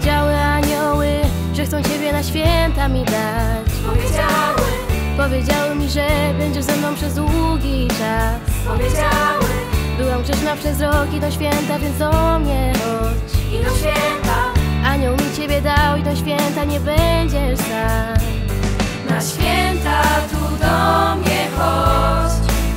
Powiedziały anioły, że chcą Ciebie na święta mi dać. Powiedziały mi, że będziesz ze mną przez długi czas. Byłam grzeszna przez rok i do święta, więc do mnie chodź. I do święta Anioł mi Ciebie dał i do święta nie będziesz sam. na święta tu do mnie chodź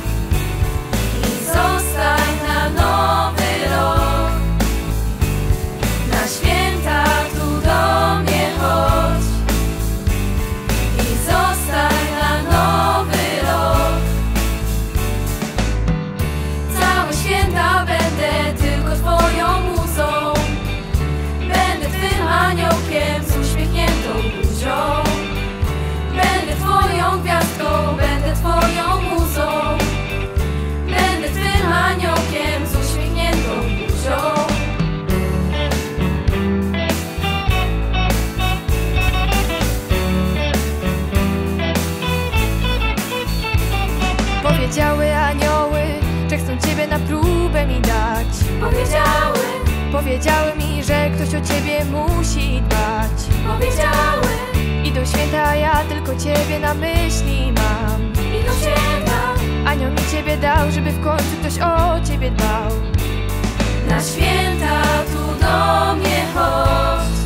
i zostań na nowy rok. Na święta tu do mnie chodź i zostań na nowy rok. Całe święta będę tylko Twoją muzą. Będę Twym aniołkiem z uśmiechniętą buzią. Będę Twoją gwiazdką, będę Twoją muzą. Będę Twym aniołkiem z uśmiechniętą buzią. Powiedziały anioły, że chcą Ciebie na próbę mi dać. Powiedziały mi, że ktoś o Ciebie musi dbać. I do święta ja tylko Ciebie na myśli mam. I do święta Anioł mi Ciebie dał, żeby w końcu ktoś o Ciebie dbał. na święta tu do mnie chodź